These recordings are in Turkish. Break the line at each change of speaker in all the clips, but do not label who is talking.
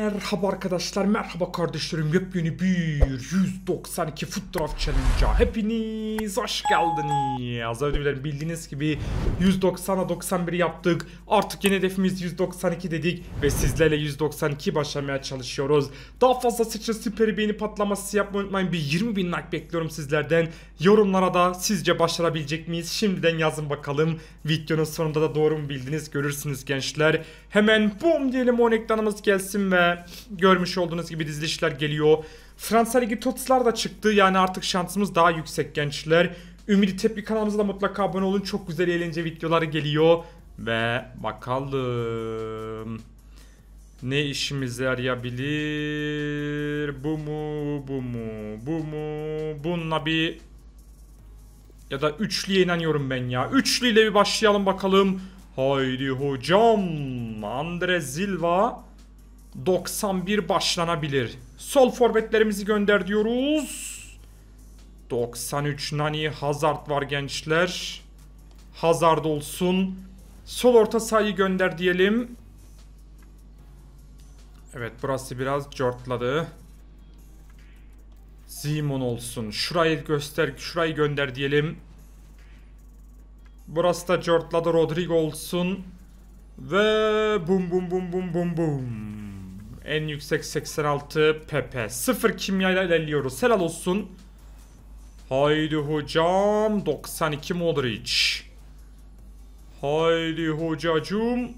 Merhaba arkadaşlar, merhaba kardeşlerim. Yepyeni bir 192 Foot Draft Challenge'a hepiniz hoş geldiniz. Az önce bildiğiniz gibi 190'a 91 yaptık. Artık yeni hedefimiz 192 dedik ve sizlerle 192 başlamaya çalışıyoruz. Daha fazla sıçra süperi beğeni patlaması yapmayı unutmayın. Bir 20.000 like bekliyorum sizlerden. Yorumlara da sizce başarabilecek miyiz? Şimdiden yazın bakalım. Videonun sonunda da doğru mu bildiniz görürsünüz gençler. Hemen boom diyelim, 10 ekranımız gelsin ve görmüş olduğunuz gibi dizilişler geliyor. Fransa Ligi TOTS'lar da çıktı, yani artık şansımız daha yüksek gençler. Ümidi Tepki kanalımıza da mutlaka abone olun, çok güzel eğlence videoları geliyor. Ve bakalım ne işimize yarayabilir? Bu mu, bu mu, bu mu? Bununla bir ya da üçlüye inanıyorum ben ya. Üçlüyle bir başlayalım bakalım. Haydi hocam. Andre Silva 91 başlanabilir. Sol forvetlerimizi gönder diyoruz. 93 Nani, Hazard var gençler. Hazard olsun. Sol orta sahayı gönder diyelim. Evet, burası biraz cortladı. Simon olsun. Şurayı göster, şurayı gönder diyelim. Burası da cortladı, Rodrigo olsun. Ve bum bum bum bum bum bum. En yüksek 86 Pepe. 0 kimyayla ilerliyoruz. Helal olsun. Haydi hocam. 92 Modric. Haydi hocacığım.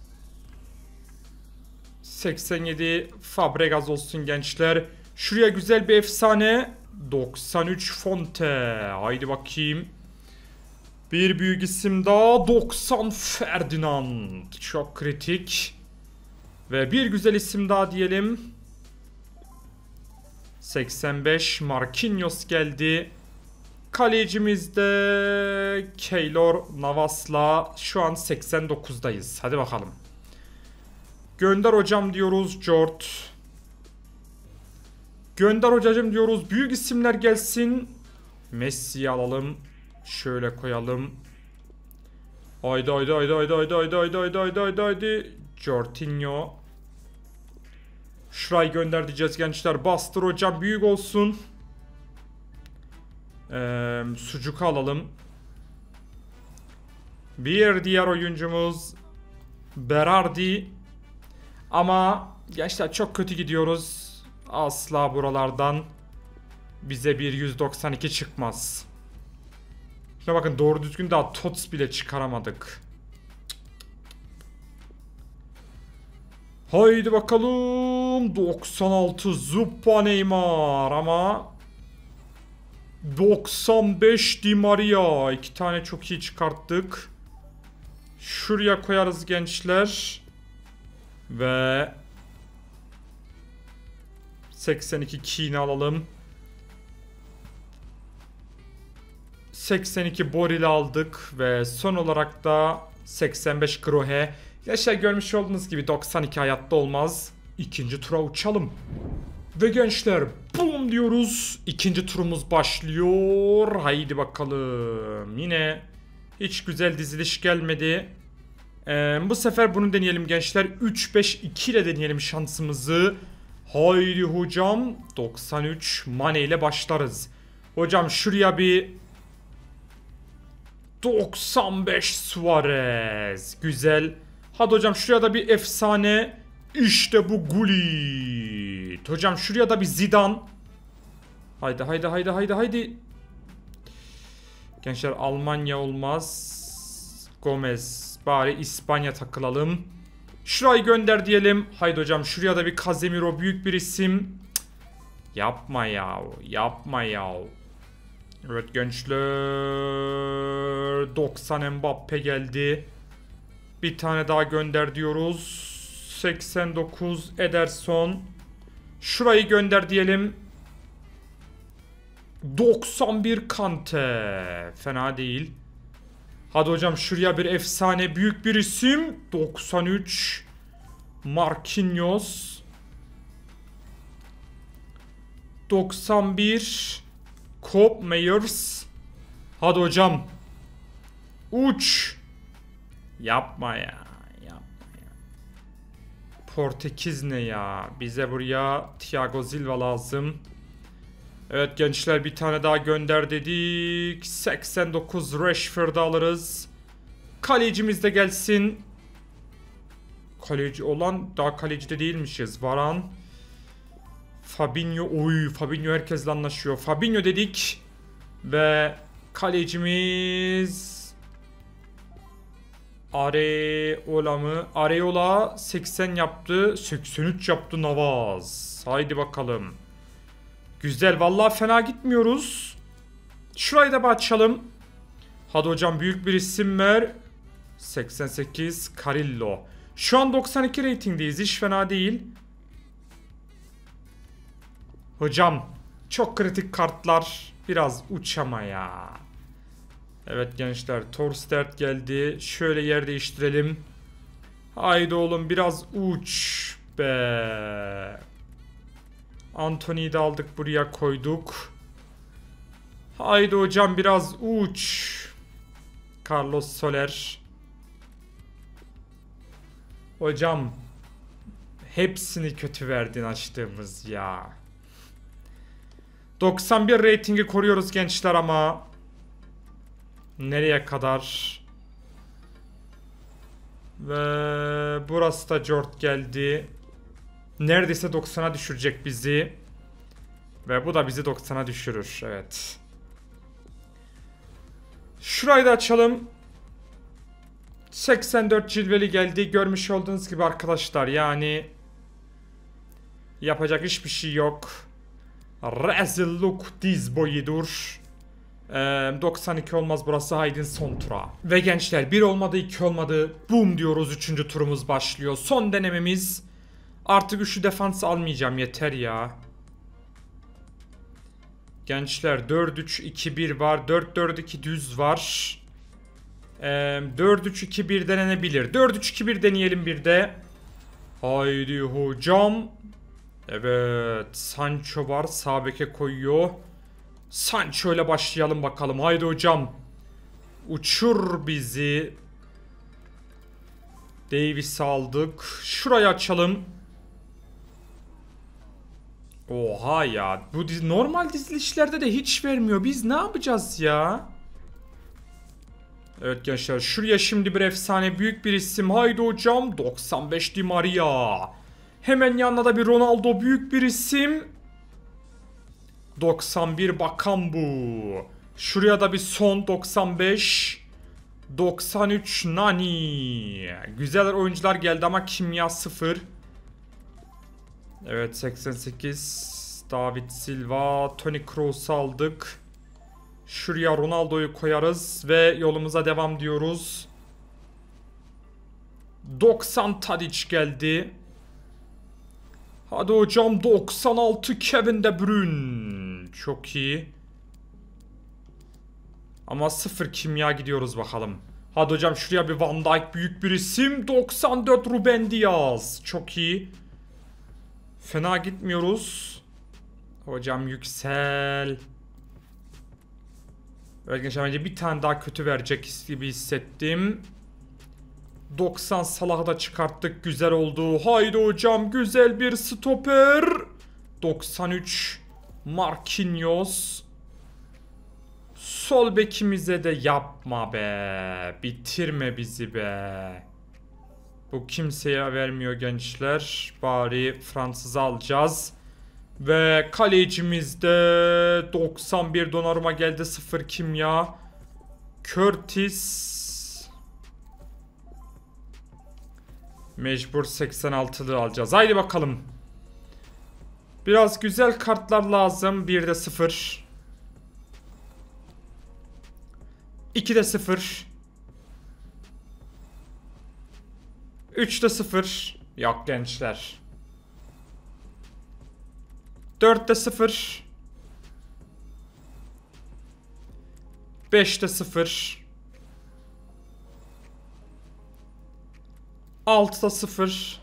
87 Fabregas olsun gençler. Şuraya güzel bir efsane. 93 Fonte. Haydi bakayım. Bir büyük isim daha. 90 Ferdinand. Çok kritik. Ve bir güzel isim daha diyelim. 85 Marquinhos geldi. Kalecimiz de Keylor Navas'la şu an 89'dayız. Hadi bakalım. Gönder hocam diyoruz Jort. Gönder hocacım diyoruz. Büyük isimler gelsin. Messi'yi alalım. Şöyle koyalım. Haydi haydi haydi haydi haydi haydi haydi haydi haydi haydi haydi. Jortinho. Şurayı gönder diyeceğiz gençler. Bastır hocam, büyük olsun. Sucuk alalım. Bir diğer oyuncumuz Berardi. Ama gençler çok kötü gidiyoruz. Asla buralardan bize bir 192 çıkmaz. Şuna bakın, doğru düzgün daha TOTS bile çıkaramadık. Haydi bakalım. 96 Zuppa Neymar ama 95 Di Maria. 2 tane çok iyi çıkarttık. Şuraya koyarız gençler. Ve 82 Keane alalım. 82 Boril aldık ve son olarak da 85 Krohe. Yaşa, görmüş olduğunuz gibi 92 hayatta olmaz. İkinci tura uçalım. Ve gençler boom diyoruz. İkinci turumuz başlıyor. Haydi bakalım. Yine hiç güzel diziliş gelmedi. Bu sefer bunu deneyelim gençler. 3-5-2 ile deneyelim şansımızı. Haydi hocam. 93 Mane ile başlarız. Hocam şuraya bir 95 Suarez. Güzel. Hadi hocam şuraya da bir efsane. İşte bu Gullit. Hocam şuraya da bir Zidane. Haydi haydi haydi haydi haydi. Gençler Almanya olmaz. Gomez. Bari İspanya takılalım. Şurayı gönder diyelim. Haydi hocam şuraya da bir Casemiro, büyük bir isim. Cık. Yapma ya. Yapma ya. Evet gençler. 90 Mbappe geldi. Bir tane daha gönder diyoruz. 89 Ederson. Şurayı gönder diyelim. 91 Kante. Fena değil. Hadi hocam şuraya bir efsane, büyük bir isim. 93 Marquinhos. 91 Koop Meyers. Hadi hocam. Uç. Yapma ya. Yapma ya. Portekiz ne ya? Bize buraya Thiago Silva lazım. Evet gençler, bir tane daha gönder dedik. 89 Rashford'u alırız. Kalecimiz de gelsin. Kaleci olan daha kaleci de değilmişiz. Varane. Fabinho. Oy, Fabinho herkesle anlaşıyor. Fabinho dedik. Ve kalecimiz Areola mı? Areola 80 yaptı. 83 yaptı Navas. Haydi bakalım. Güzel, vallahi fena gitmiyoruz. Şurayı da bir açalım. Hadi hocam, büyük bir isim ver. 88 Carillo. Şu an 92 reytingdeyiz. Hiç fena değil. Hocam çok kritik kartlar. Biraz uç ama ya. Evet gençler, Torstert geldi. Şöyle yer değiştirelim. Haydi oğlum, biraz uç be. Anthony'yi de aldık, buraya koyduk. Haydi hocam, biraz uç. Carlos Soler. Hocam hepsini kötü verdin açtığımız ya. 91 reytingi koruyoruz gençler ama nereye kadar? Ve burası da Jort geldi. Neredeyse 90'a düşürecek bizi. Ve bu da bizi 90'a düşürür. Evet. Şurayı da açalım. 84 cilveli geldi. Görmüş olduğunuz gibi arkadaşlar, yani yapacak hiçbir şey yok. Rezillik diz boyudur. 92 olmaz burası, haydin son tura. Ve gençler, 1 olmadı 2 olmadı. Boom diyoruz, 3. turumuz başlıyor. Son denememiz. Artık 3'ü defans almayacağım, yeter ya. Gençler 4-3-2-1 var. 4-4-2 düz var. 4-3-2-1 denenebilir. 4-3-2-1 deneyelim bir de. Haydi hocam. Evet, Sancho var, sağ beke koyuyor. Sancho ile başlayalım bakalım. Haydi hocam. Uçur bizi. Davis aldık. Şurayı açalım. Oha ya. Bu normal dizilişlerde de hiç vermiyor. Biz ne yapacağız ya? Evet gençler, şuraya şimdi bir efsane, büyük bir isim. Haydi hocam. 95 Di Maria. Hemen yanına da bir Ronaldo, büyük bir isim. 91 Bakambu. Şuraya da bir son 95. 93 Nani. Güzel oyuncular geldi ama kimya 0. Evet, 88 David Silva. Toni Kroos'u aldık. Şuraya Ronaldo'yu koyarız ve yolumuza devam diyoruz. 90 Tadic geldi. Hadi hocam, 96 Kevin De Bruyne. Çok iyi. Ama 0 kimya gidiyoruz bakalım. Hadi hocam, şuraya bir Van Dijk, büyük bir isim. 94 Ruben Dias. Çok iyi. Fena gitmiyoruz. Hocam yüksel. Evet gençler, bence bir tane daha kötü verecek gibi hissettim. 90 Salah'ı da çıkarttık. Güzel oldu. Haydi hocam, güzel bir stoper. 93 Marquinhos. Sol bekimize de yapma be. Bitirme bizi be. Bu kimseye vermiyor gençler. Bari Fransız'ı alacağız. Ve kalecimizde 91 Donnarumma geldi. 0 kimya. Curtis. Mecbur 86'lı alacağız. Haydi bakalım. Biraz güzel kartlar lazım. 1'de 0. 2'de 0. 3'te 0. Yok gençler. 4'te 0. 5'te 0. 6'da 0.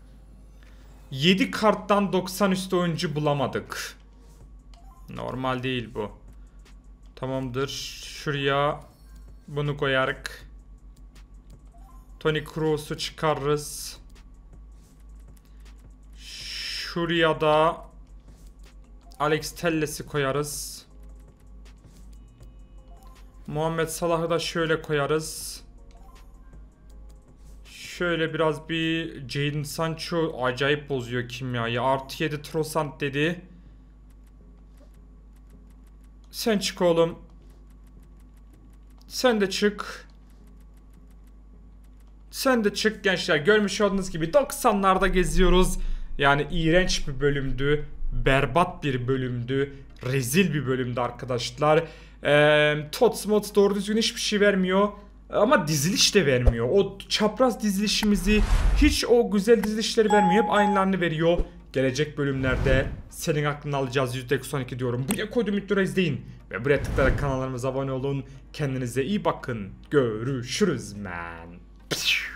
7 karttan 90 üstü oyuncu bulamadık. Normal değil bu. Tamamdır. Şuraya bunu koyarak Toni Kroos'u çıkarırız. Şuraya da Alex Telles'i koyarız. Muhammed Salah'ı da şöyle koyarız. Şöyle biraz bir Jadon Sancho acayip bozuyor kimyayı. Artı 7 Trossard dedi. Sen çık oğlum. Sen de çık. Sen de çık gençler. Görmüş olduğunuz gibi 90'larda geziyoruz. Yani iğrenç bir bölümdü. Berbat bir bölümdü. Rezil bir bölümdü arkadaşlar. Tots mods doğru düzgün hiçbir şey vermiyor. Ama diziliş de vermiyor. O çapraz dizilişimizi hiç o güzel dizilişleri vermiyor. Hep aynılarını veriyor. Gelecek bölümlerde senin aklını alacağız %92 diyorum. Buraya koyduğum videoları izleyin. Ve buraya tıklayarak kanallarımıza abone olun. Kendinize iyi bakın. Görüşürüz man.